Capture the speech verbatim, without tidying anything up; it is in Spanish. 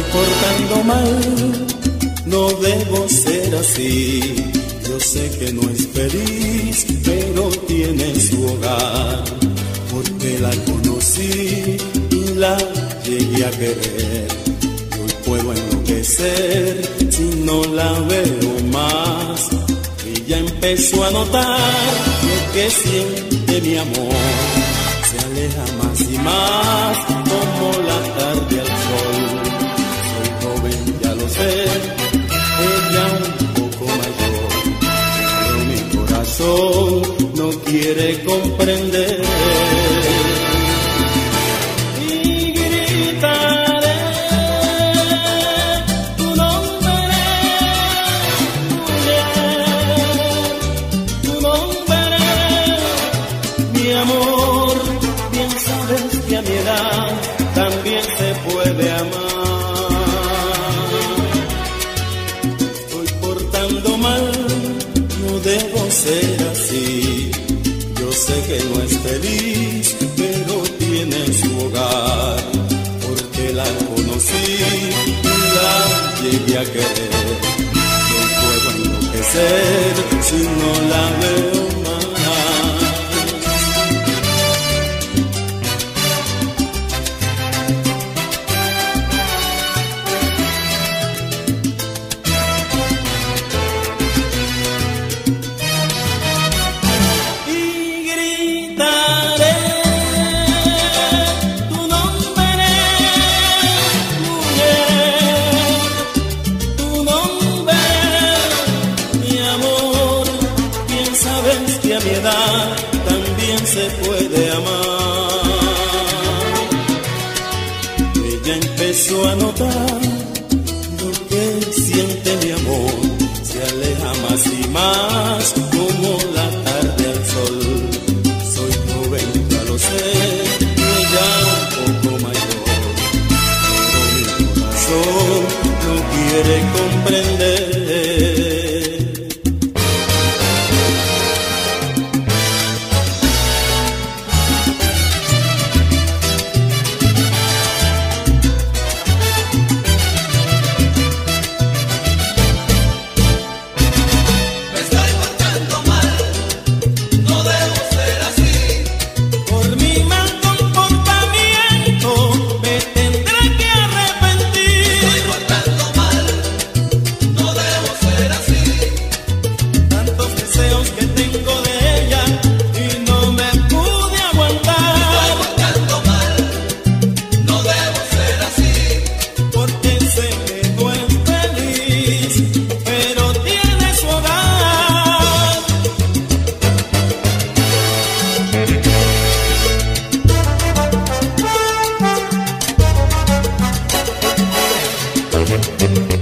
portando mal, no debo ser así. Yo sé que no es feliz, pero tiene su hogar, porque la conocí y la llegué a querer. Hoy puedo enloquecer si no la veo más. Ella empezó a notar lo que siente mi amor, se aleja más y más como la tarde al sol. Soy joven, ya lo sé, ella un poco mayor, pero mi corazón no quiere comprender. Y gritaré tu nombre, mujer, tu nombre, mi amor. Bien sabes que a mi edad también se puede amar. Estoy portando mal, no debo ser así. Yo sé que no es feliz, pero tiene su hogar, porque la conocí y la llegué a querer. No puedo enloquecer si no la veo más. A mi edad también se puede amar. Ella empezó a notar lo que siente mi amor, se aleja más y más como la tarde al sol. Soy joven, ya lo sé, ella un poco mayor, pero mi corazón no quiere comprender. Thank you.